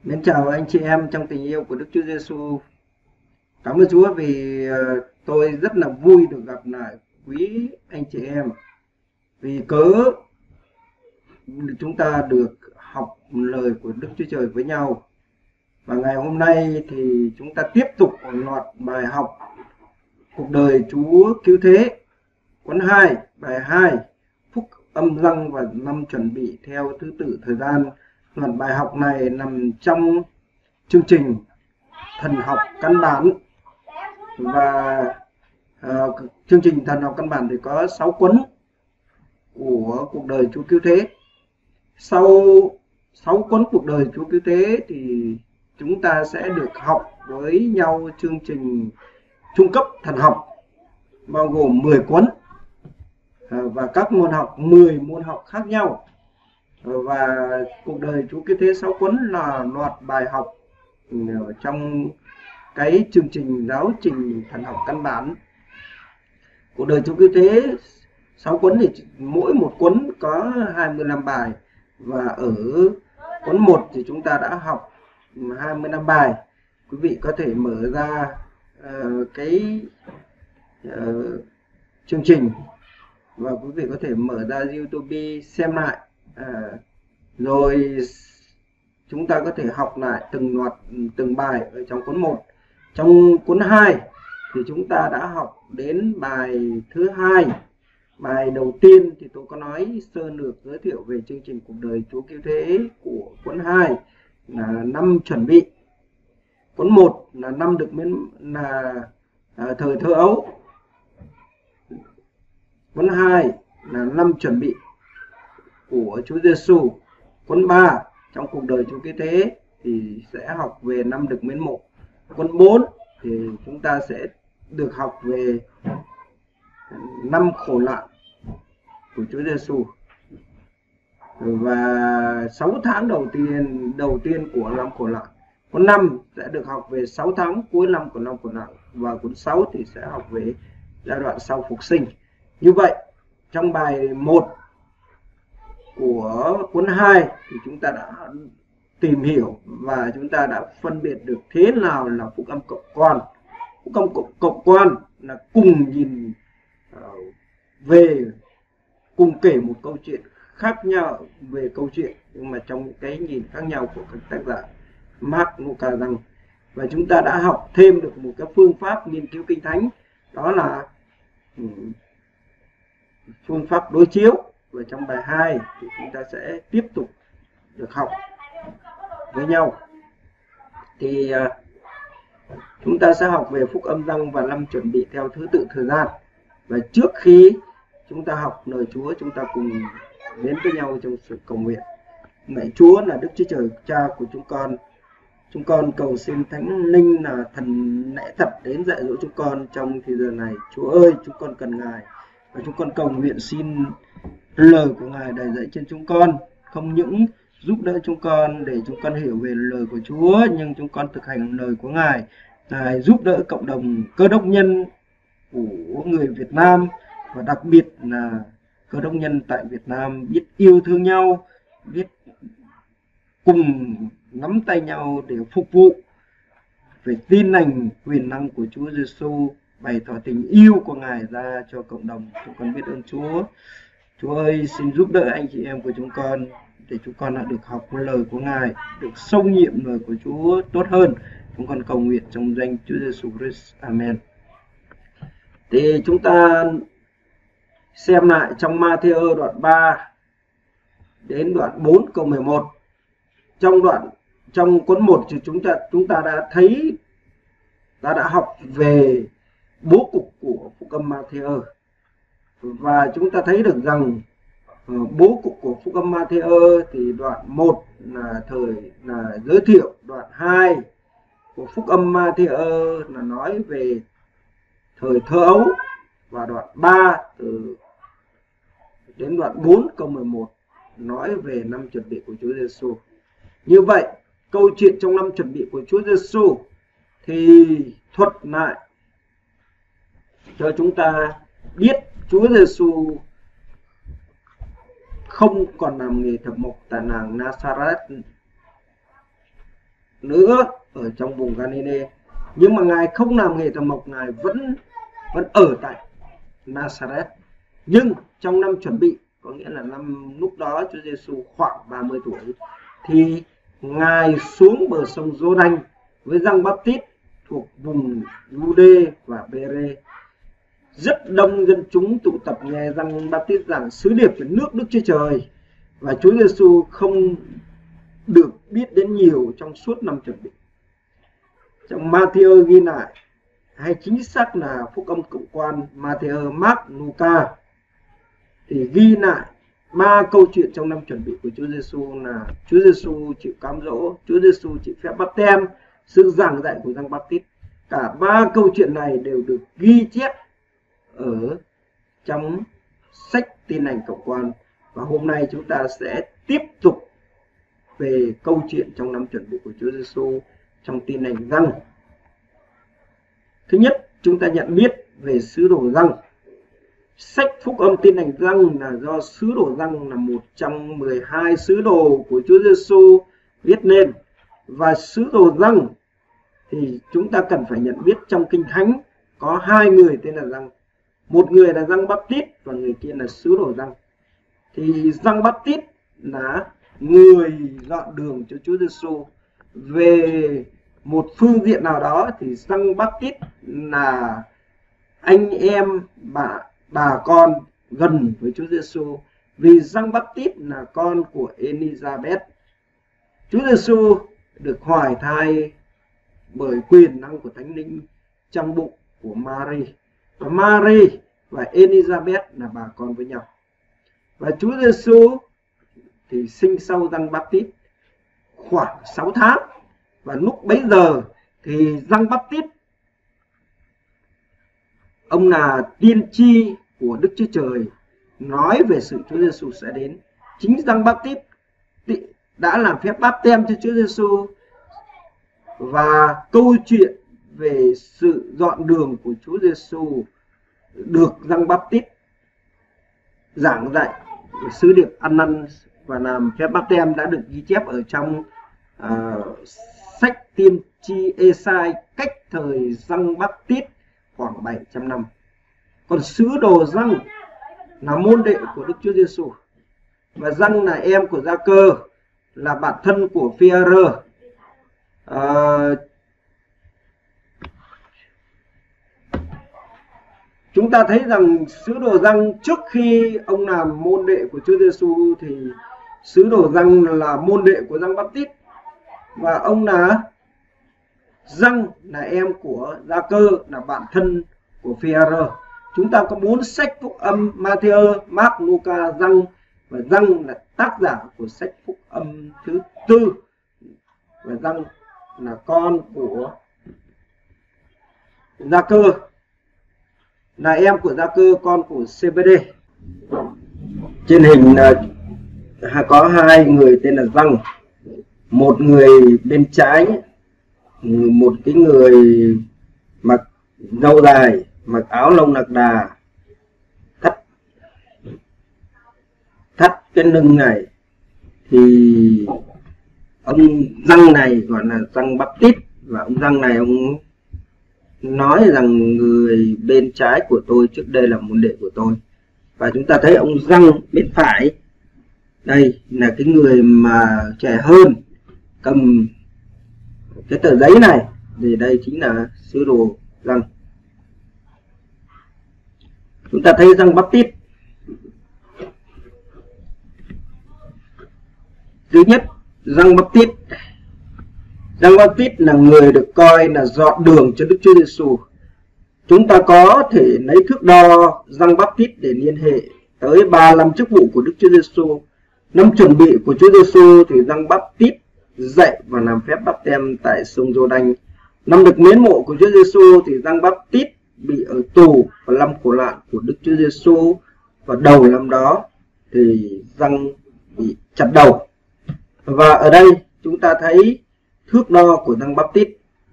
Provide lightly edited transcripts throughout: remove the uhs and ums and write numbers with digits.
Mến chào anh chị em trong tình yêu của Đức Chúa Giêsu. Cảm ơn Chúa vì tôi rất là vui được gặp lại quý anh chị em. Vì cớ chúng ta được học lời của Đức Chúa Trời với nhau. Và ngày hôm nay thì chúng ta tiếp tục loạt bài học cuộc đời Chúa Cứu Thế. Cuốn 2, bài 2, Phúc âm răng và năm chuẩn bị theo thứ tự thời gian. Loạt bài học này nằm trong chương trình thần học căn bản, và chương trình thần học căn bản thì có 6 cuốn của cuộc đời Chúa Cứu Thế. Sau 6 cuốn cuộc đời Chúa Cứu Thế thì chúng ta sẽ được học với nhau chương trình trung cấp thần học bao gồm 10 cuốn và các môn học 10 môn học khác nhau. Và cuộc đời Chúa Cứu Thế 6 cuốn là loạt bài học trong cái chương trình giáo trình thần học căn bản. Cuộc đời Chúa Cứu Thế 6 cuốn thì mỗi một cuốn có 25 bài, và ở cuốn 1 thì chúng ta đã học 25 bài. Quý vị có thể mở ra chương trình và quý vị có thể mở ra YouTube xem lại, rồi chúng ta có thể học lại từng bài ở trong cuốn 1. Trong cuốn 2 thì chúng ta đã học đến bài thứ 2. Bài đầu tiên thì tôi có nói sơ lược giới thiệu về chương trình cuộc đời Chúa Cứu Thế của cuốn 2 là năm chuẩn bị. Cuốn 1 là năm được miễn là thời thơ ấu. Cuốn 2 là năm chuẩn bị của Chúa Giêsu. Cuốn 3 trong cuộc đời Chúa Cứu Thế thì sẽ học về năm được miễn mộ. Cuốn 4 thì chúng ta sẽ được học về năm khổ nạn của Chúa Giêsu. Và 6 tháng đầu tiên của năm khổ nạn. Cuốn 5 sẽ được học về 6 tháng cuối năm của năm khổ nạn, và cuốn 6 thì sẽ học về giai đoạn sau phục sinh. Như vậy, trong bài 1 của cuốn 2 thì chúng ta đã tìm hiểu và chúng ta đã phân biệt được thế nào là phúc âm cộng quan. Phúc âm cộng quan là cùng nhìn về, cùng kể một câu chuyện khác nhau về câu chuyện, nhưng mà trong những cái nhìn khác nhau của các tác giả Mark, Luca, rằng. Và chúng ta đã học thêm được một cái phương pháp nghiên cứu Kinh Thánh, đó là phương pháp đối chiếu. Và trong bài 2 thì chúng ta sẽ tiếp tục được học với nhau. Thì chúng ta sẽ học về phúc âm răng và năm chuẩn bị theo thứ tự thời gian. Và trước khi chúng ta học lời Chúa, chúng ta cùng đến với nhau trong sự cầu nguyện. Lạy Chúa là Đức Chúa Trời Cha của chúng con cầu xin Thánh Linh là thần lẽ thật đến dạy dỗ chúng con trong thời giờ này. Chúa ơi, chúng con cần Ngài, và chúng con cầu nguyện xin lời của Ngài đầy dẫy trên chúng con, không những giúp đỡ chúng con để chúng con hiểu về lời của Chúa, nhưng chúng con thực hành lời của Ngài. Ngài giúp đỡ cộng đồng Cơ Đốc nhân của người Việt Nam, và đặc biệt là Cơ Đốc nhân tại Việt Nam biết yêu thương nhau, biết cùng nắm tay nhau để phục vụ, phải tin lành quyền năng của Chúa Giêsu, bày tỏ tình yêu của Ngài ra cho cộng đồng. Chúng con biết ơn Chúa. Chúa ơi, xin giúp đỡ anh chị em của chúng con để chúng con đã được học lời của Ngài, được sâu nhiệm lời của Chúa tốt hơn. Chúng con cầu nguyện trong danh Chúa Giêsu Christ. Amen. Thì chúng ta xem lại trong Ma-thi-ơ đoạn 3 đến đoạn 4 câu 11. Trong cuốn 1 thì chúng ta đã thấy, đã học về bố cục của phúc âm Ma-thi-ơ, và chúng ta thấy được rằng bố cục của phúc âm Ma-thi-ơ thì đoạn 1 là giới thiệu, đoạn 2 của phúc âm Ma-thi-ơ là nói về thời thơ ấu, và đoạn 3 đến đoạn 4 câu 11 nói về năm chuẩn bị của Chúa Giêsu. Như vậy, câu chuyện trong năm chuẩn bị của Chúa Giêsu thì thuật lại cho chúng ta biết Chúa Giêsu không còn làm nghề thợ mộc tại làng Nazareth nữa ở trong vùng Galilee. Nhưng mà Ngài không làm nghề thợ mộc, Ngài vẫn ở tại Nazareth. Nhưng trong năm chuẩn bị, có nghĩa là năm lúc đó Chúa Giêsu khoảng 30 tuổi, thì Ngài xuống bờ sông Giô-đanh với Giăng-Báp-tít thuộc vùng Giu-đê và Bê-rê. Rất đông dân chúng tụ tập nghe Giăng-Báp-tít giảng sứ điệp về nước Đức Chúa Trời, và Chúa Giêsu không được biết đến nhiều trong suốt năm chuẩn bị. Trong Ma-thi-ơ ghi lại, hay chính xác là Phúc âm Cộng quan Ma-thi-ơ, Mác, Luca, thì ghi lại 3 câu chuyện trong năm chuẩn bị của Chúa Giêsu là Chúa Giêsu chịu cám dỗ, Chúa Giêsu chịu phép báp têm, sự giảng dạy của Giăng-Báp-tít. Cả 3 câu chuyện này đều được ghi chép ở trong sách Tin lành Cộng quan. Và hôm nay chúng ta sẽ tiếp tục về câu chuyện trong năm chuẩn bị của Chúa Giêsu trong Tin lành Giăng. Thứ nhất, chúng ta nhận biết về sứ đồ Giăng. Sách Phúc âm Tin lành Giăng là do sứ đồ Giăng là một trong 12 sứ đồ của Chúa Giêsu viết nên. Và sứ đồ Giăng thì chúng ta cần phải nhận biết trong Kinh Thánh có 2 người tên là Giăng. Một người là Giăng-Báp-tít và người kia là sứ đồ Giăng. Thì Giăng-Báp-tít là người dọn đường cho Chúa Giêsu. Về một phương diện nào đó thì Giăng-Báp-tít là anh em bà con gần với Chúa Giêsu, vì Giăng-Báp-tít là con của Elizabeth. Chúa Giêsu được hoài thai bởi quyền năng của Thánh Linh trong bụng của Mary, và Mary và Elizabeth là bà con với nhau. Và Chúa Giêsu thì sinh sau Giăng-Báp-tít khoảng 6 tháng, và lúc bấy giờ thì Giăng-Báp-tít ông là tiên tri của Đức Chúa Trời, nói về sự Chúa Giêsu sẽ đến. Chính Giăng-Báp-tít đã làm phép báp têm cho Chúa Giêsu, và câu chuyện về sự dọn đường của Chúa Giêsu được Giăng-Báp-tít giảng dạy sứ điệp ăn năn và làm phép báp têm đã được ghi chép ở trong sách tiên tri Ê-sai cách thời Giăng-Báp-tít khoảng 700 năm. Còn sứ đồ Giăng là môn đệ của Đức Chúa Giêsu, và Giăng là em của Gia-cơ, là bạn thân của Phi-e-rơ. Chúng ta thấy rằng sứ đồ Giăng trước khi ông làm môn đệ của Chúa Giêsu thì sứ đồ Giăng là môn đệ của Giăng-Báp-tít, và ông là Giăng là em của Gia-cơ, là bạn thân của Phi-e-rơ. Chúng ta có 4 sách phúc âm: Ma-thi-ơ, Mác, Luca, Giăng, và Giăng là tác giả của sách phúc âm thứ 4, và Giăng là con của Gia-cơ, là em của Gia-cơ, con của Zê-bê-đê. Trên hình là có 2 người tên là Giăng, một người bên trái, một cái người mặc râu dài, mặc áo lông lạc đà, thắt cái lưng này, thì ông Giăng này gọi là Giăng-Báp-tít, và ông Giăng này ông nói rằng người bên trái của tôi trước đây là môn đệ của tôi. Và chúng ta thấy ông Giăng bên phải đây là cái người mà trẻ hơn, cầm cái tờ giấy này, thì đây chính là sứ đồ Giăng. Chúng ta thấy Giăng-Báp-tít, thứ nhất, Giăng-Báp-tít là người được coi là dọn đường cho Đức Chúa Giêsu. Chúng ta có thể lấy thước đo Giăng-Báp-tít để liên hệ tới 35 chức vụ của Đức Chúa Giêsu. Năm chuẩn bị của Chúa Giêsu thì Giăng-Báp-tít dạy và làm phép báp têm tại sông Giô-đanh. Năm được mến mộ của Chúa Giêsu thì Giăng-Báp-tít bị ở tù vào năm khổ nạn của Đức Chúa Giêsu, và đầu năm đó thì Giăng bị chặt đầu. Và ở đây chúng ta thấy thước đo của Giăng-Báp-tít,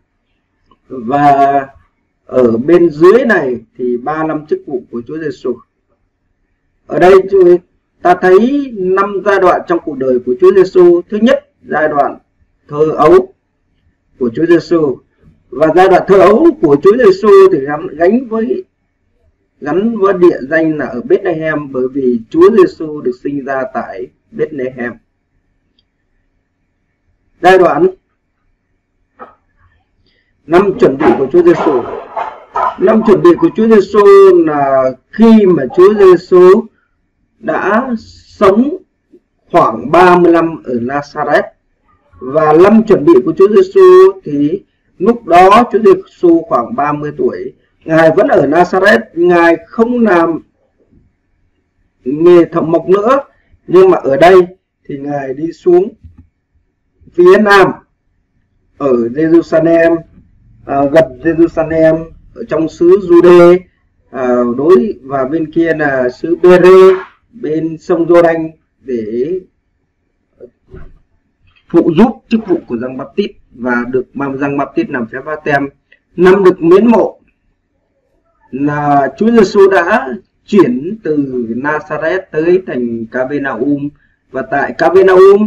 và ở bên dưới này thì 35 chức vụ của Chúa Giêsu. Ở đây chúng ta thấy 5 giai đoạn trong cuộc đời của Chúa Giêsu. Thứ nhất, giai đoạn thơ ấu. của Chúa Giêsu, và giai đoạn thờ ấu của Chúa Giêsu thì gắn với địa danh là ở Bethlehem, bởi vì Chúa Giêsu được sinh ra tại Bethlehem. Giai đoạn năm chuẩn bị của Chúa Giêsu. Năm chuẩn bị của Chúa Giêsu là khi mà Chúa Giêsu đã sống khoảng 30 năm ở Nazareth, và năm chuẩn bị của Chúa Giêsu thì lúc đó Chúa Giêsu khoảng 30 tuổi. Ngài vẫn ở Nazareth, Ngài không làm nghề thợ mộc nữa, nhưng mà ở đây thì Ngài đi xuống phía nam ở Jerusalem, gần Jerusalem, ở trong xứ Jude, và bên kia là xứ Bere, bên sông Giô-đanh, để phụ giúp chức vụ của Giăng Báp-tít, và được Giăng Báp-tít làm phép báp-têm. Năm được miến mộ là Chúa Giêsu đã chuyển từ Nazareth tới thành Capernaum, và tại Capernaum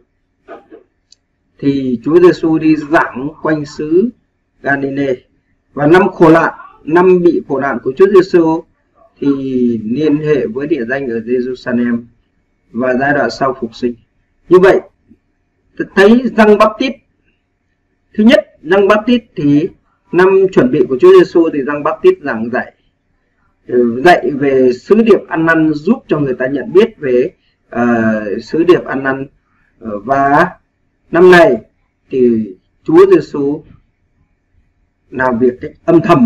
thì Chúa Giêsu đi giảng quanh xứ Galilee. Và năm bị khổ nạn của Chúa Giêsu thì liên hệ với địa danh ở Jerusalem và giai đoạn sau phục sinh. Như vậy thấy Giăng Báp-tít, thứ nhất, Giăng Báp-tít thì năm chuẩn bị của Chúa Giêsu thì Giăng Báp-tít giảng dạy về sứ điệp ăn năn, giúp cho người ta nhận biết về sứ điệp ăn năn. Và năm này thì Chúa Giêsu làm việc cách âm thầm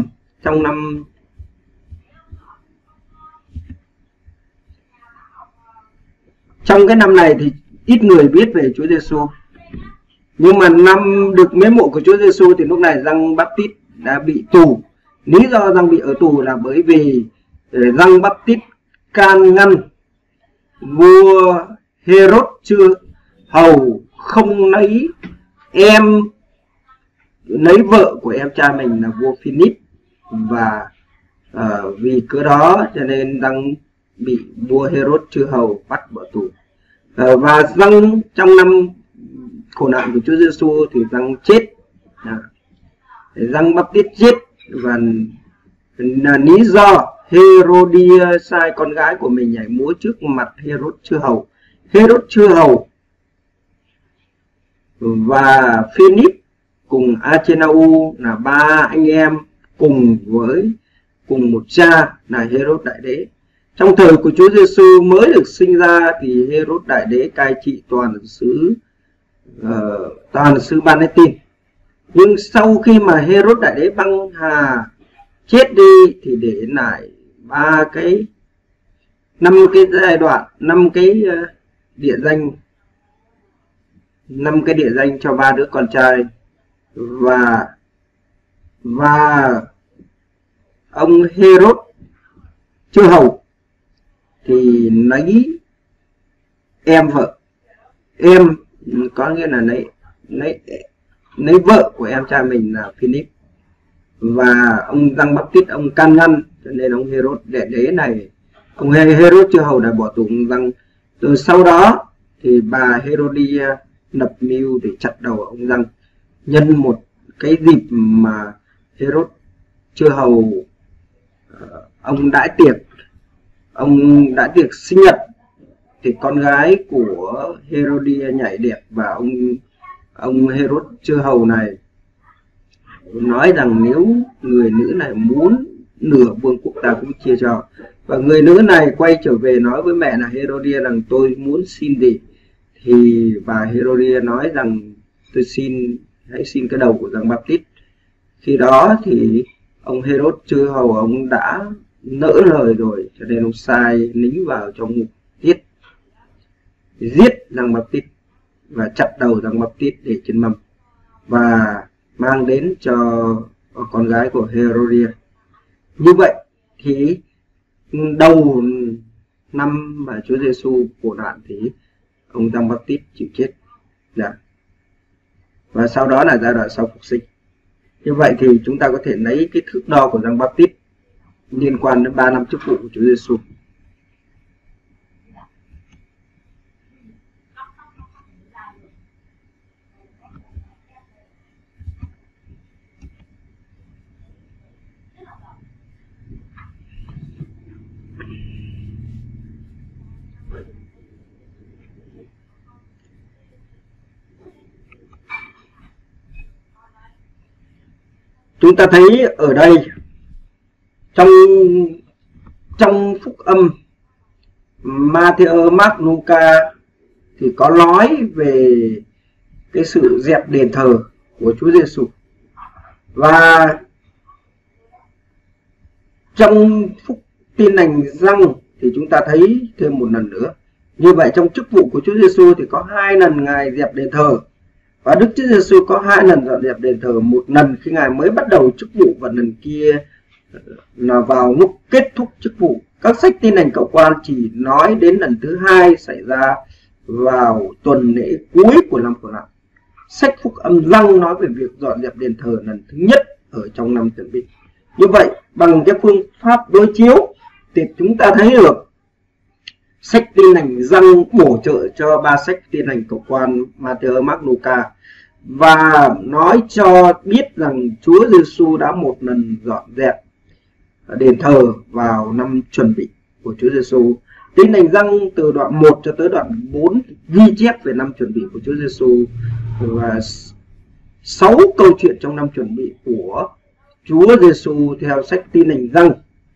trong cái năm này thì ít người biết về Chúa Giêsu. Nhưng mà năm được miến mộ của Chúa Giêsu thì lúc này Giăng Báp-tít đã bị tù. Lý do Giăng bị ở tù là bởi vì Giăng Báp-tít can ngăn vua Herod chưa hầu không lấy vợ của em trai mình là vua Philip, và vì cớ đó cho nên Giăng bị vua Herod chưa hầu bắt bỏ tù. Và Giăng trong năm khổ nạn của Chúa Giêsu thì Giăng chết, Giăng Báp-tít chết, và là lý do Herodia sai con gái của mình nhảy múa trước mặt Herod chưa hầu. Herod chưa hầu và Philip cùng Achenau là ba anh em cùng một cha là Herod Đại Đế. Trong thời của Chúa Giêsu mới được sinh ra thì Herod Đại Đế cai trị toàn xứ Palestine. Nhưng sau khi mà Herod Đại Đế băng hà chết đi thì để lại năm cái địa danh cho ba đứa con trai, và ông Herod chưa hầu thì lấy có nghĩa là lấy vợ của em trai mình là Philip, và ông Giăng Báp-tít ông can ngăn, cho nên ông Herod Đại Đế này, ông Herod chưa hầu đã bỏ tù ông Giăng. Rồi sau đó thì bà Herodia lập mưu để chặt đầu ông Giăng. Nhân một cái dịp mà Herod chưa hầu ông đãi tiệc sinh nhật, thì con gái của Herodia nhảy đẹp, và ông Herod chưa hầu này nói rằng nếu người nữ này muốn nửa vương quốc ta cũng chia cho. Và người nữ này quay trở về nói với mẹ là Herodia rằng tôi muốn xin gì, thì bà Herodia nói rằng hãy xin cái đầu của Giăng Báp-tít. Khi đó thì ông Herod chưa hầu ông đã nỡ lời rồi, cho nên ông sai lính vào trong ngục giết Giăng Báp-tít và chặt đầu Giăng Báp-tít để trên mâm và mang đến cho con gái của Herodia. Như vậy thì đầu năm mà Chúa Giêsu khổ nạn thì ông Giăng Báp-tít chịu chết. Và sau đó là giai đoạn sau phục sinh. Như vậy thì chúng ta có thể lấy cái thước đo của Giăng Báp-tít liên quan đến 3 năm chức vụ của Chúa Giêsu. chúng ta thấy ở đây trong phúc âm Matthew, Mark, Luca thì có nói về cái sự dẹp đền thờ của Chúa Giêsu. Và trong phúc tin lành Giăng thì chúng ta thấy thêm một lần nữa. Như vậy trong chức vụ của Chúa Giêsu thì có 2 lần Ngài dẹp đền thờ, và Đức Chúa Giêsu có 2 lần dọn dẹp đền thờ, một lần khi Ngài mới bắt đầu chức vụ và lần kia là vào lúc kết thúc chức vụ. Các sách tin lành cậu quan chỉ nói đến lần thứ 2 xảy ra vào tuần lễ cuối của năm Khổ Nạn. Sách phúc âm Giăng nói về việc dọn dẹp đền thờ lần thứ nhất ở trong năm chuẩn bị. Như vậy bằng cái phương pháp đối chiếu thì chúng ta thấy được sách tin lành Giăng bổ trợ cho 3 sách tin lành cậu quan Matthew, Mark, Luca, và nói cho biết rằng Chúa Giêsu đã một lần dọn dẹp đền thờ vào năm chuẩn bị của Chúa Giêsu. Tin lành Giăng từ đoạn 1 cho tới đoạn 4 ghi chép về năm chuẩn bị của Chúa Giêsu, và 6 câu chuyện trong năm chuẩn bị của Chúa Giêsu theo sách tin lành Giăng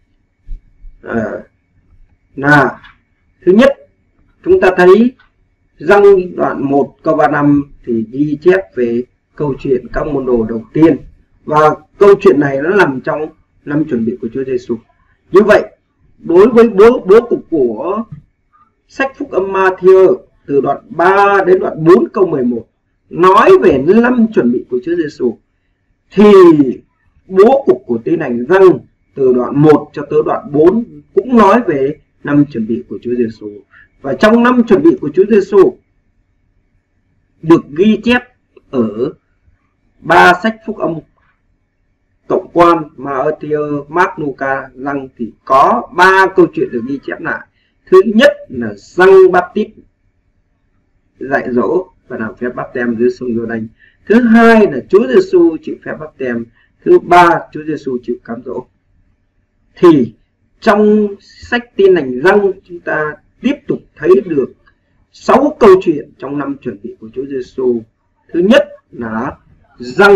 là: thứ nhất, chúng ta thấy Giăng đoạn 1 câu 35 thì ghi chép về câu chuyện các môn đồ đầu tiên, và câu chuyện này nó nằm trong năm chuẩn bị của Chúa Giêsu. Như vậy đối với bố cục của sách phúc âm Matthew từ đoạn 3 đến đoạn 4 câu 11 nói về năm chuẩn bị của Chúa Giêsu, thì bố cục của tin lành Giăng từ đoạn 1 cho tới đoạn 4 cũng nói về năm chuẩn bị của Chúa Giêsu. Và trong năm chuẩn bị của Chúa Giêsu được ghi chép ở 3 sách phúc âm cộng quan Matthew, Mark, Luca, Giăng thì có 3 câu chuyện được ghi chép lại. Thứ nhất là Giăng Báp-tít dạy dỗ và làm phép báp têm dưới sông Giô-đanh. Thứ hai là Chúa Giêsu chịu phép báp têm. Thứ ba, Chúa Giêsu chịu cám dỗ. Thì trong sách tin lành Giăng chúng ta tiếp tục thấy được 6 câu chuyện trong năm chuẩn bị của Chúa Giêsu. Thứ nhất là Giăng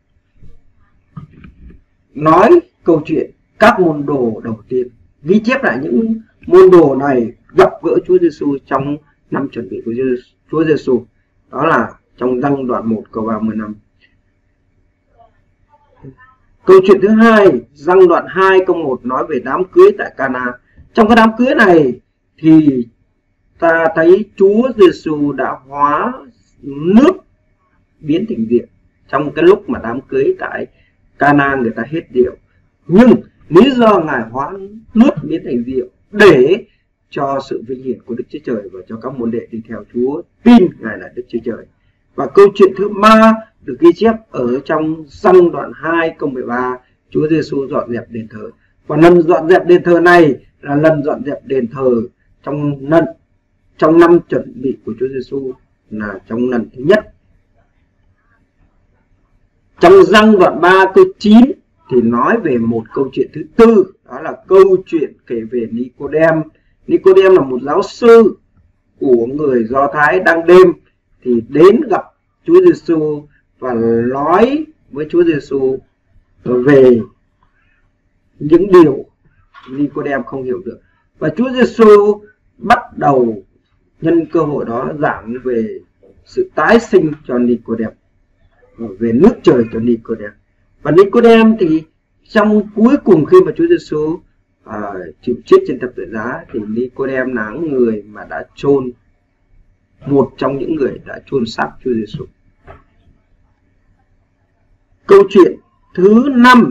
nói câu chuyện các môn đồ đầu tiên, ghi chép lại những môn đồ này gặp gỡ Chúa Giêsu trong năm chuẩn bị của Chúa Giêsu. Đó là trong Giăng đoạn 1 câu 35. Câu chuyện thứ hai, Giăng đoạn 2 câu 1 nói về đám cưới tại Cana. Trong cái đám cưới này thì ta thấy Chúa Giêsu đã hóa nước biến thành rượu trong cái lúc mà đám cưới tại Cana người ta hết rượu. Nhưng lý do Ngài hóa nước biến thành rượu để cho sự vinh hiển của Đức Chúa Trời và cho các môn đệ đi theo Chúa tin Ngài là Đức Chúa Trời. Và câu chuyện thứ ba được ghi chép ở trong Giăng đoạn 2 câu 13, Chúa Giêsu dọn dẹp đền thờ. Và lần dọn dẹp đền thờ này là lần dọn dẹp đền thờ trong năm chuẩn bị của Chúa Giêsu, là trong lần thứ nhất. Trong Giăng đoạn 3 câu 9 thì nói về một câu chuyện thứ tư, đó là câu chuyện kể về Nicodem. Nicodem là một giáo sư của người Do Thái đang đêm thì đến gặp Chúa Giêsu và nói với Chúa Giêsu về những điều Nicodem không hiểu được. Và Chúa Giêsu bắt đầu nhân cơ hội đó giảng về sự tái sinh cho Nicodem, về nước trời cho Nicodem. Và Nicodem thì trong cuối cùng khi mà Chúa Giêsu chịu chết trên thập tự giá thì Nicodem là người mà đã chôn, một trong những người đã chôn xác Chúa Giêsu. Câu chuyện thứ 5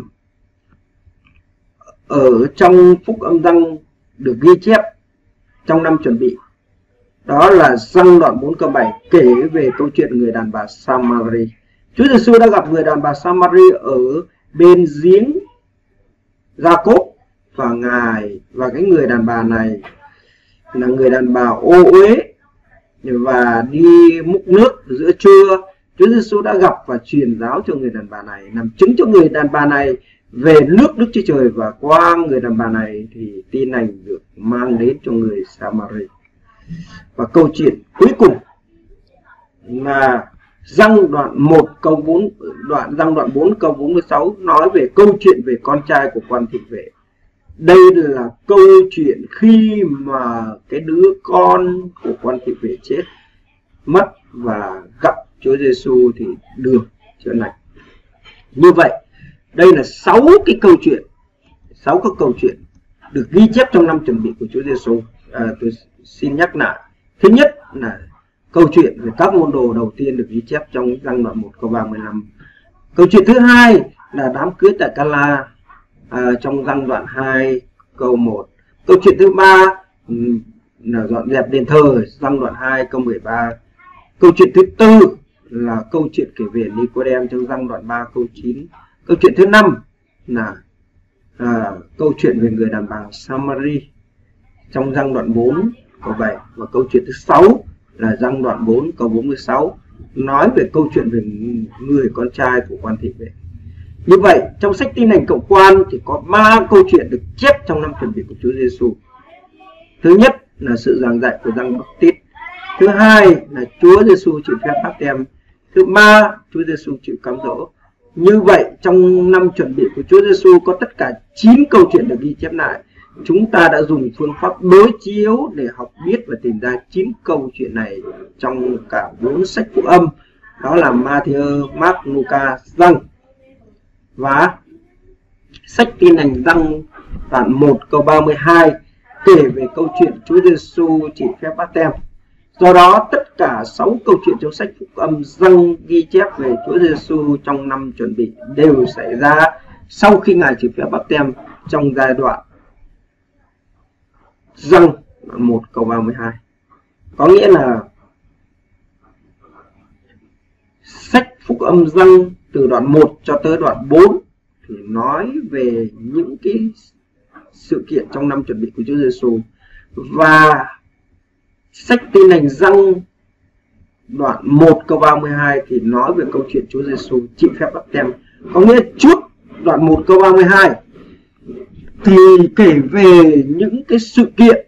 ở trong phúc âm Giăng được ghi chép trong năm chuẩn bị, đó là Giăng đoạn 4 câu 7 kể về câu chuyện người đàn bà Samari. Chúa Giêsu đã gặp người đàn bà Samari ở bên giếng Gia-cốp, và cái người đàn bà này là người đàn bà ô uế và đi múc nước giữa trưa. Chúa Giêsu đã gặp và truyền giáo cho người đàn bà này, làm chứng cho người đàn bà này về nước Đức Chúa Trời, và qua người đàn bà này thì tin lành được mang đến cho người Samari. Và câu chuyện cuối cùng là Răng đoạn 1 câu 4, răng đoạn 4 câu 46 nói về câu chuyện về con trai của quan thị vệ. Đây là câu chuyện khi mà cái đứa con của quan thị vệ chết mất và gặp Chúa Giêsu thì được chữa lành. Như vậy, đây là 6 cái câu chuyện, 6 các câu chuyện được ghi chép trong năm chuẩn bị của Chúa Giêsu. Tôi xin nhắc lại. Thứ nhất là câu chuyện về các môn đồ đầu tiên được ghi chép trong răng đoạn 1 câu 35. Câu chuyện thứ hai là đám cưới tại Cana trong răng đoạn 2 câu 1. Câu chuyện thứ ba là dọn dẹp đền thờ, răng đoạn 2 câu 13. Câu chuyện thứ tư là câu chuyện kể về Nicodem trong răng đoạn 3 câu 9. Câu chuyện thứ 5 là câu chuyện về người đàn bà Samari trong răng đoạn 4 câu 7. Và câu chuyện thứ 6 là răng đoạn 4 câu 46 nói về câu chuyện về người con trai của quan thị vệ. Như vậy, trong sách Tin lành cộng quan thì có 3 câu chuyện được chép trong năm chuẩn bị của Chúa Giêsu. Thứ nhất là sự giảng dạy của Giăng Baptist. Thứ hai là Chúa Giêsu chịu phép báp têm. Thứ ba, Chúa Giêsu chịu cám dỗ. Như vậy, trong năm chuẩn bị của Chúa Giêsu có tất cả 9 câu chuyện được ghi chép lại. Chúng ta đã dùng phương pháp đối chiếu để học biết và tìm ra 9 câu chuyện này trong cả 4 sách phúc âm. Đó là Matthew, Mark, Luca, Giăng. Và sách Tin lành Giăng đoạn 1 câu 32 kể về câu chuyện Chúa Giêsu chịu phép báp têm. Do đó, tất cả 6 câu chuyện trong sách phúc âm Giăng ghi chép về Chúa Giêsu trong năm chuẩn bị đều xảy ra sau khi Ngài chịu phép báp têm trong giai đoạn Giăng đoạn 1 câu 32. Có nghĩa là sách phúc âm Giăng từ đoạn 1 cho tới đoạn 4 thì nói về những cái sự kiện trong năm chuẩn bị của Chúa Giêsu, và sách Tin lành Giăng đoạn 1 câu 32 thì nói về câu chuyện Chúa Giêsu chịu phép báp têm. Có nghĩa trước đoạn 1 câu 32 thì kể về những cái sự kiện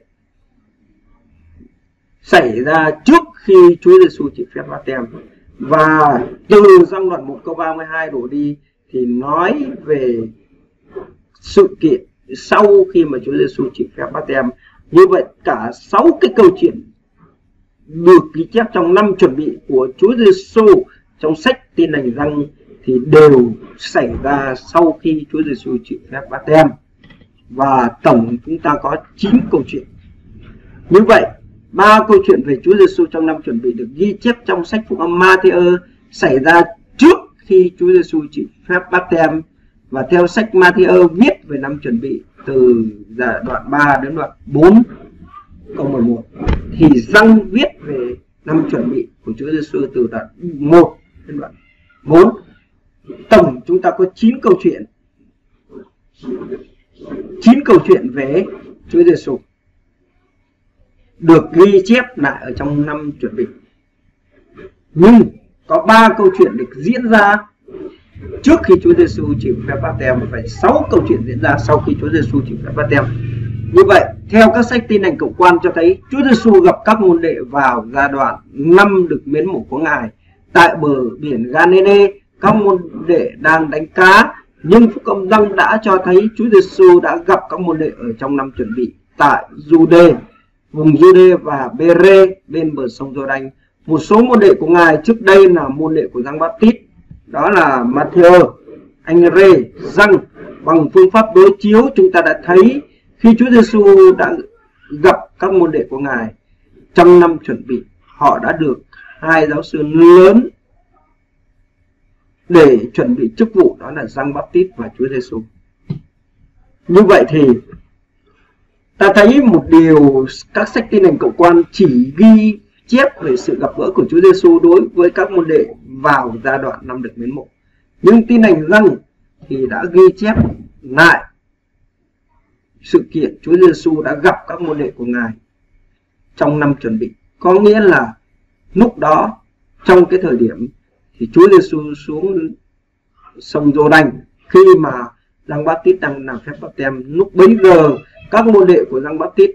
xảy ra trước khi Chúa Giêsu chịu phép báp têm, và từ trong đoạn 1 câu 32 đổ đi thì nói về sự kiện sau khi mà Chúa Giêsu chịu phép báp têm. Như vậy cả 6 cái câu chuyện được ghi chép trong năm chuẩn bị của Chúa Giêsu trong sách Tin lành Giăng thì đều xảy ra sau khi Chúa Giêsu chịu phép báp têm, và tổng chúng ta có 9 câu chuyện. Như vậy 3 câu chuyện về Chúa Giêsu trong năm chuẩn bị được ghi chép trong sách phúc âm Matthew xảy ra trước khi Chúa Giêsu chịu phép báp têm, và theo sách Matthew viết về năm chuẩn bị từ đoạn 3 đến đoạn 4 câu 11 thì Giăng viết về năm chuẩn bị của Chúa Giêsu từ đoạn 1 đến đoạn 4. Tổng chúng ta có 9 câu chuyện. 9 câu chuyện về Chúa Giêsu được ghi chép lại ở trong năm chuẩn bị. Nhưng có 3 câu chuyện được diễn ra trước khi Chúa Giêsu chịu phép báp têm, và 6 câu chuyện diễn ra sau khi Chúa Giêsu chịu phép báp têm. Như vậy, theo các sách Tin lành cộng quan cho thấy Chúa Giêsu gặp các môn đệ vào giai đoạn năm được miến mổ của Ngài tại bờ biển Galilee. Các môn đệ đang đánh cá, nhưng phúc âm Giăng đã cho thấy Chúa Giêsu đã gặp các môn đệ ở trong năm chuẩn bị tại Jude, vùng Jude và Bere bên bờ sông Giô-đanh. Một số môn đệ của Ngài trước đây là môn đệ của Giăng Baptist, đó là Matthew, Anh-rê, Giăng. Bằng phương pháp đối chiếu chúng ta đã thấy khi Chúa Giêsu đã gặp các môn đệ của Ngài trong năm chuẩn bị, họ đã được 2 giáo sư lớn để chuẩn bị chức vụ, đó là Giăng Baptist và Chúa Giêsu. Như vậy thì ta thấy một điều, các sách Tin lành cộng quan chỉ ghi chép về sự gặp gỡ của Chúa Giêsu đối với các môn đệ vào giai đoạn năm được miến mộ, nhưng Tin lành Giăng thì đã ghi chép lại sự kiện Chúa Giêsu đã gặp các môn đệ của Ngài trong năm chuẩn bị. Có nghĩa là lúc đó, trong cái thời điểm thì Chúa Giêsu xuống sông Giô-đanh khi mà Giăng Baptist đang làm phép báp têm. Lúc bấy giờ các môn đệ của Giăng Baptist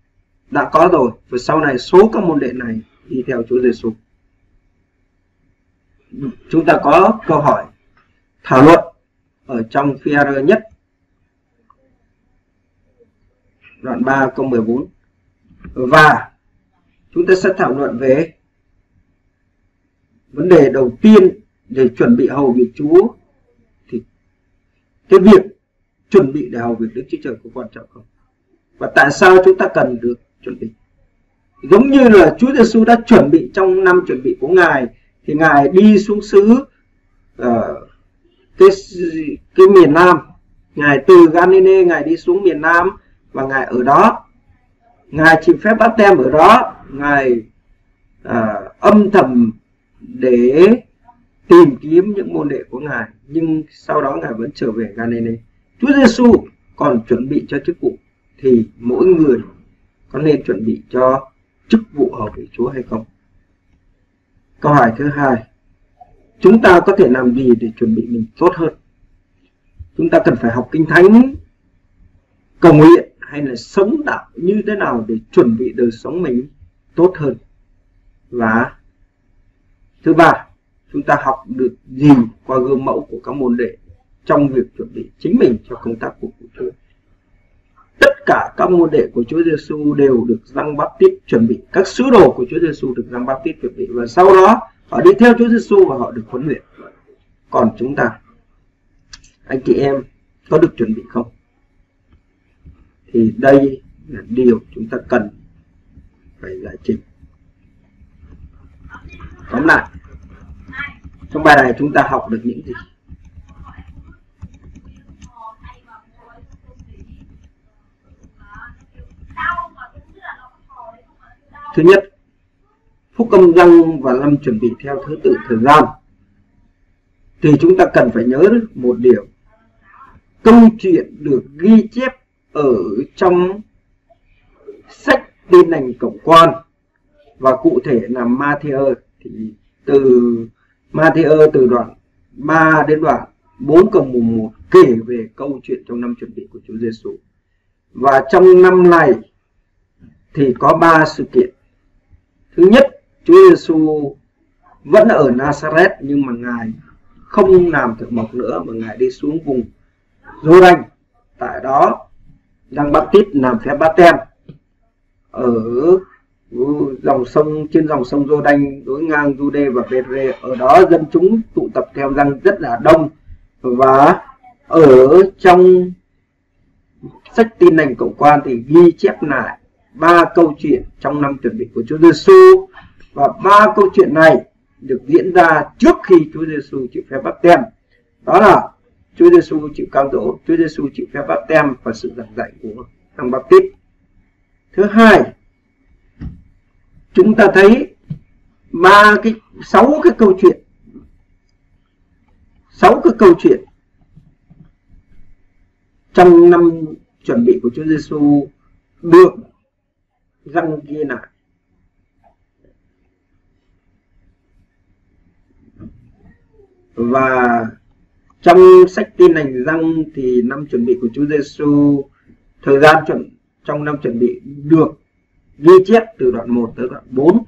đã có rồi, và sau này số các môn đệ này đi theo Chúa Giêsu. chúng ta có câu hỏi thảo luận ở trong PR nhất đoạn 3 câu 14, và chúng ta sẽ thảo luận về vấn đề đầu tiên để chuẩn bị hầu việc Chúa. Thì cái việc chuẩn bị để hầu việc Đức Chúa Trời có quan trọng không, và tại sao chúng ta cần được chuẩn bị? Giống như là Chúa Giêsu đã chuẩn bị trong năm chuẩn bị của Ngài, thì Ngài đi xuống xứ cái miền Nam, Ngài từ Galilee Ngài đi xuống miền Nam, và Ngài ở đó, Ngài chịu phép báp têm ở đó, Ngài âm thầm để tìm kiếm những môn đệ của Ngài, nhưng sau đó Ngài vẫn trở về Galilee. Chúa Giêsu còn chuẩn bị cho chức vụ, thì mỗi người có nên chuẩn bị cho chức vụ hầu việc Chúa hay không? Câu hỏi thứ hai, chúng ta có thể làm gì để chuẩn bị mình tốt hơn? Chúng ta cần phải học Kinh Thánh, cầu nguyện, hay là sống đạo như thế nào để chuẩn bị đời sống mình tốt hơn? Và thứ ba, chúng ta học được gì qua gương mẫu của các môn đệ trong việc chuẩn bị chính mình cho công tác của Chúa? Tất cả các môn đệ của Chúa Giêsu đều được Giăng Báp-tít chuẩn bị, các sứ đồ của Chúa Giêsu được Giăng Báp-tít chuẩn bị, và sau đó họ đi theo Chúa Giêsu và họ được huấn luyện. Còn chúng ta, anh chị em, có được chuẩn bị không? Thì đây là điều chúng ta cần phải giải trình. Tóm lại, trong bài này chúng ta học được những gì? Thứ nhất, phúc âm Giăng và Lâm chuẩn bị theo thứ tự thời gian. Thì chúng ta cần phải nhớ một điều, câu chuyện được ghi chép ở trong sách Tin Lành Cộng Quan, và cụ thể là Ma-thi-ơ. Thì từ Ma-thi-ơ từ đoạn 3 đến đoạn 4 câu 11 kể về câu chuyện trong năm chuẩn bị của Chúa Giêsu. Và trong năm này thì có 3 sự kiện. Thứ nhất, Chúa Giêsu vẫn ở Nazareth, nhưng mà Ngài không làm thợ mộc nữa, mà Ngài đi xuống vùng Giô-đanh. Tại đó Giăng Báp-tít làm phép báp têm ở dòng sông, trên dòng sông Giô-đanh đối ngang Giu-đê và Bê-rê. Ở đó dân chúng tụ tập theo Giăng rất là đông. Và ở trong sách Tin Lành Cộng Quan thì ghi chép lại 3 câu chuyện trong năm chuẩn bị của Chúa Giêsu, và 3 câu chuyện này được diễn ra trước khi Chúa Giêsu chịu phép báp têm. Đó là Chúa Giêsu chịu cám dỗ, Chúa Giêsu chịu phép báp têm và sự giảng dạy của Giăng Báp-tít. Thứ hai, chúng ta thấy 6 cái câu chuyện trong năm chuẩn bị của Chúa Giêsu được Giăng ghi lại. Và trong sách Tin Lành Giăng thì năm chuẩn bị của Chúa Giêsu, thời gian trong năm chuẩn bị được ghi chép từ đoạn 1 tới đoạn 4.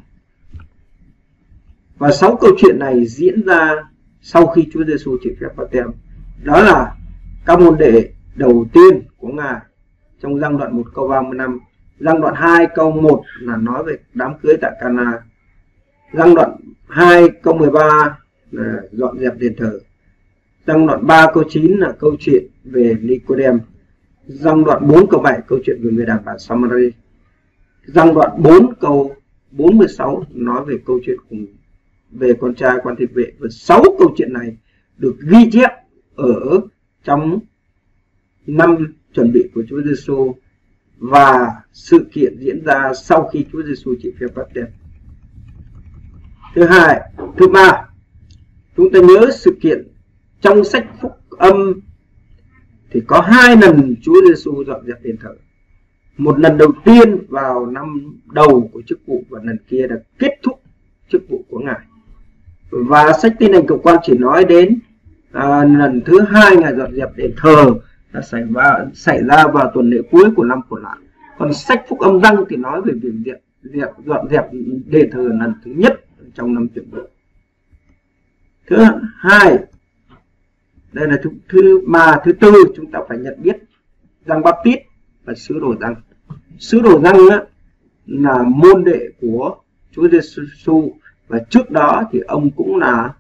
Và 6 câu chuyện này diễn ra sau khi Chúa Giêsu chịu phép báp têm. Đó là các môn đệ đầu tiên của Ngài trong Giăng đoạn 1 câu 35, Giăng đoạn 2 câu 1 là nói về đám cưới tại Cana, Giăng đoạn 2 câu 13 là dọn dẹp đền thờ, Giăng đoạn 3 câu 9 là câu chuyện về Nicodem, Giăng đoạn 4 câu 7 câu chuyện về người đàn bà Samari, Giăng đoạn 4 câu 46 nói về câu chuyện về con trai quan thị vệ. Và 6 câu chuyện này được ghi chép ở trong năm chuẩn bị của Chúa Giêsu và sự kiện diễn ra sau khi Chúa Giêsu chịu phép báp têm. Thứ ba, chúng ta nhớ sự kiện trong sách Phúc Âm thì có 2 lần Chúa Giêsu dọn dẹp đền thờ. Một lần đầu tiên vào năm đầu của chức vụ, và lần kia là kết thúc chức vụ của Ngài. Và sách Tin Lành Cộng Quan chỉ nói đến lần thứ 2 Ngài dọn dẹp đền thờ đã xảy ra vào tuần lễ cuối của năm của Lạ. Còn sách Phúc Âm Giăng thì nói về việc dọn dẹp đền thờ lần thứ nhất trong năm chuẩn bị. Thứ hai, đây là thứ tư, chúng ta phải nhận biết Giăng Baptist và sứ đồ Giăng. Sứ đồ Giăng là môn đệ của Chúa Giêsu, và trước đó ông cũng là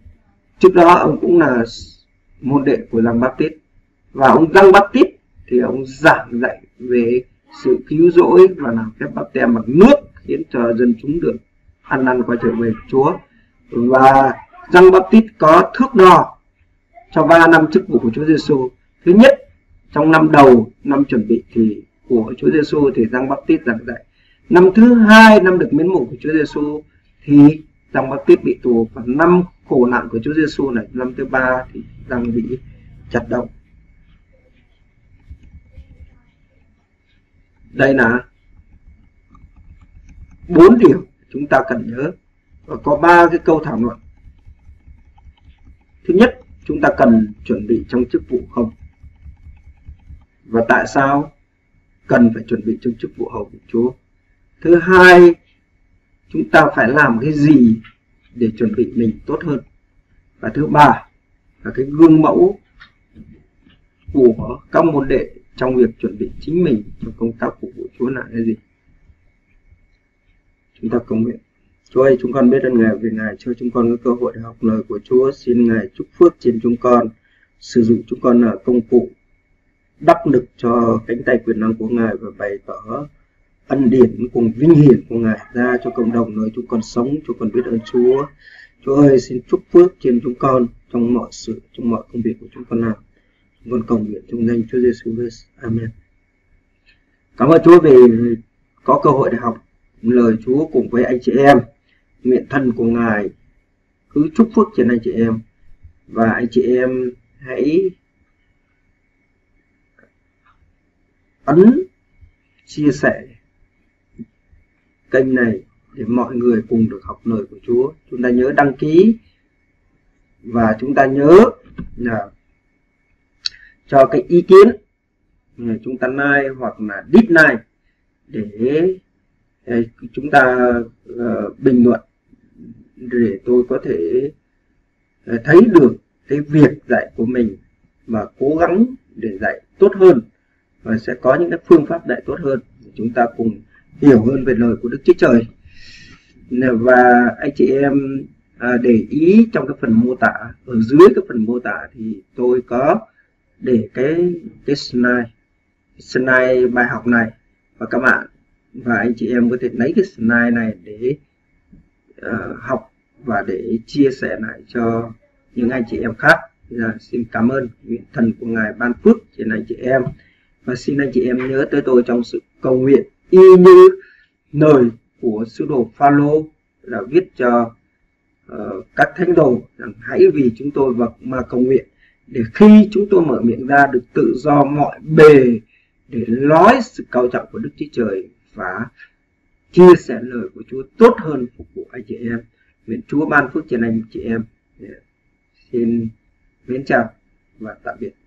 môn đệ của Giăng Baptist. Và ông Giăng Baptist thì ông giảng dạy về sự cứu rỗi và làm phép báp têm bằng nước, khiến cho dân chúng được ăn năn quay trở về Chúa. Và Giăng Baptist có thước đo cho 3 năm chức vụ của Chúa Giêsu. Thứ nhất, trong năm đầu, năm chuẩn bị thì của Chúa Giêsu thì Giăng Baptist giảng dạy. Năm thứ hai, năm được miến mộ của Chúa Giêsu thì Giăng Baptist bị tù, và năm khổ nạn của Chúa Giêsu này, năm thứ ba thì Giăng bị chặt đầu. Đây là 4 điều chúng ta cần nhớ, và có 3 cái câu thảo luận. Thứ nhất, chúng ta cần chuẩn bị trong chức vụ không? Và tại sao cần phải chuẩn bị trong chức vụ hầu của Chúa? Thứ hai, chúng ta phải làm cái gì để chuẩn bị mình tốt hơn? Và thứ ba là cái gương mẫu của các môn đệ trong việc chuẩn bị chính mình cho công tác phục vụ Chúa là cái gì? Chúng ta cầu nguyện. Chúa ơi, chúng con biết ơn Ngài vì Ngài cho chúng con có cơ hội để học lời của Chúa. Xin Ngài chúc phước trên chúng con, sử dụng chúng con là công cụ đắc lực cho cánh tay quyền năng của Ngài, và bày tỏ ân điển cùng vinh hiển của Ngài ra cho cộng đồng nơi chúng con sống. Chúng con biết ơn Chúa. Chúa ơi, xin chúc phước trên chúng con trong mọi sự, trong mọi công việc của chúng con làm. Chúng con cầu nguyện trong danh Chúa Giêsu Christ. Amen. Cảm ơn Chúa vì có cơ hội để học lời Chúa cùng với anh chị em. Nguyện thân của Ngài cứ chúc phước trên anh chị em, và anh chị em hãy ấn chia sẻ kênh này để mọi người cùng được học lời của Chúa. Chúng ta nhớ đăng ký, và chúng ta nhớ là cho cái ý kiến chúng ta like hoặc là dislike để chúng ta bình luận, để tôi có thể thấy được cái việc dạy của mình và cố gắng để dạy tốt hơn, và sẽ có những cái phương pháp dạy tốt hơn để chúng ta cùng hiểu hơn về lời của Đức Chúa Trời. Và anh chị em để ý trong cái phần mô tả, ở dưới cái phần mô tả thì tôi có để cái slide bài học này, và các bạn và anh chị em có thể lấy cái slide này để học và để chia sẻ lại cho những anh chị em khác. Xin cảm ơn, nguyện thần của Ngài ban phước trên anh chị em, và xin anh chị em nhớ tới tôi trong sự cầu nguyện, y như lời của sứ đồ Phaolô là viết cho các thánh đồ rằng hãy vì chúng tôi mà cầu nguyện, để khi chúng tôi mở miệng ra được tự do mọi bề để nói sự cao trọng của Đức Chúa Trời và chia sẻ lời của Chúa tốt hơn phục vụ anh chị em. Nguyện Chúa ban phước trên anh chị em. Xin mến chào và tạm biệt.